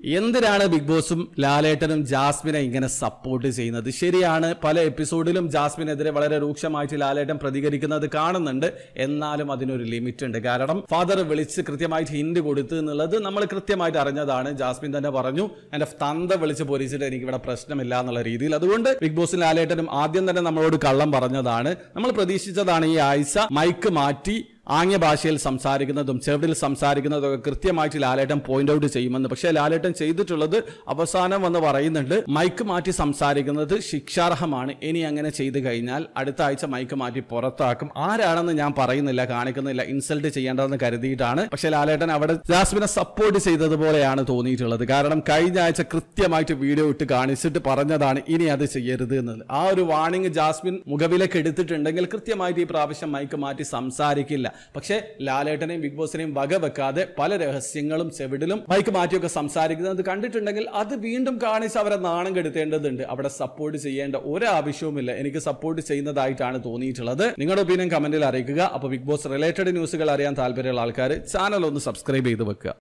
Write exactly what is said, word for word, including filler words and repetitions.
എന്തിനാണ് ബിഗ് ബോസും ലാലേട്ടനും ജാസ്മിനെ ഇങ്ങനെ സപ്പോർട്ട് ചെയ്യുന്നത്? ശരിയാണ്, പല എപ്പിസോഡിലും ജാസ്മിനെതിരെ വളരെ രൂക്ഷമായിട്ട് ലാലേട്ടൻ പ്രതികരിക്കുന്നത് കാണുന്നുണ്ട്. എന്നാലും അതിനൊരു ലിമിറ്റ് ഉണ്ട്. കാരണം ഫാദർ വിളിച്ച് കൃത്യമായിട്ട് ഹിന്റ് കൊടുത്തു എന്നുള്ളത് നമ്മൾ കൃത്യമായിട്ട് അറിഞ്ഞതാണ്. ജാസ്മിൻ തന്നെ പറഞ്ഞു, എന്റെ തന്ത വിളിച്ച് പോലീസിട്ട് എനിക്ക് ഇവിടെ പ്രശ്നമില്ല എന്നുള്ള രീതിയിൽ. അതുകൊണ്ട് ബിഗ് ബോസും ലാലേട്ടനും ആദ്യം തന്നെ നമ്മളോട് കള്ളം പറഞ്ഞതാണ്. നമ്മൾ പ്രതീക്ഷിച്ചതാണ് ഈ ആഴ്ച മൈക്ക് മാറ്റി ആംഗ്യ ഭാഷയിൽ സംസാരിക്കുന്നതും ചെവിടിൽ സംസാരിക്കുന്നതും ഒക്കെ കൃത്യമായിട്ട് ലാലേട്ടൻ പോയിന്റ് ഔട്ട് ചെയ്യുമെന്ന്. പക്ഷേ ലാലേട്ടൻ ചെയ്തിട്ടുള്ളത് അവസാനം വന്ന് പറയുന്നുണ്ട്, മൈക്ക് മാറ്റി സംസാരിക്കുന്നത് ശിക്ഷാർഹമാണ്. ഇനി അങ്ങനെ ചെയ്തു കഴിഞ്ഞാൽ അടുത്ത ആഴ്ച മൈക്ക് മാറ്റി പുറത്താക്കും. ആരാണെന്ന് ഞാൻ പറയുന്നില്ല, കാണിക്കുന്നില്ല, ഇൻസൾട്ട് ചെയ്യേണ്ടതെന്ന് കരുതിയിട്ടാണ്. പക്ഷെ ലാലേട്ടൻ അവിടെ ജാസ്മിനെ സപ്പോർട്ട് ചെയ്തതുപോലെയാണ് തോന്നിയിട്ടുള്ളത്. കാരണം കഴിഞ്ഞ ആഴ്ച കൃത്യമായിട്ട് വീഡിയോ ഇട്ട് കാണിച്ചിട്ട് പറഞ്ഞതാണ് ഇനി അത് ചെയ്യരുത് എന്നത്. ആ ഒരു വാണിംഗ് ജാസ്മിൻ മുഖവിലേക്ക് എടുത്തിട്ടുണ്ടെങ്കിൽ കൃത്യമായിട്ട് ഈ പ്രാവശ്യം മൈക്ക് മാറ്റി സംസാരിക്കില്ല. പക്ഷേ ലാലേട്ടനെയും ബിഗ് ബോസിനെയും വകവെക്കാതെ പല രഹസ്യങ്ങളും ചെവിടിലും മൈക്ക് മാറ്റിയൊക്കെ സംസാരിക്കുന്നത് കണ്ടിട്ടുണ്ടെങ്കിൽ അത് വീണ്ടും കാണിച്ച് അവരെ നാണം കെടുത്തേണ്ടതുണ്ട്. അവിടെ സപ്പോർട്ട് ചെയ്യേണ്ട ഒരു ആവശ്യവുമില്ല. എനിക്ക് സപ്പോർട്ട് ചെയ്യുന്നതായിട്ടാണ് തോന്നിയിട്ടുള്ളത്. നിങ്ങളുടെ ഒപ്പീനിയൻ കമന്റിൽ അറിയിക്കുക. അപ്പോൾ ബിഗ് ബോസ് റിലേറ്റഡ് ന്യൂസുകൾ അറിയാൻ താല്പര്യമുള്ള ആൾക്കാർ ചാനൽ ഒന്ന് സബ്സ്ക്രൈബ് ചെയ്ത് വെക്കുക.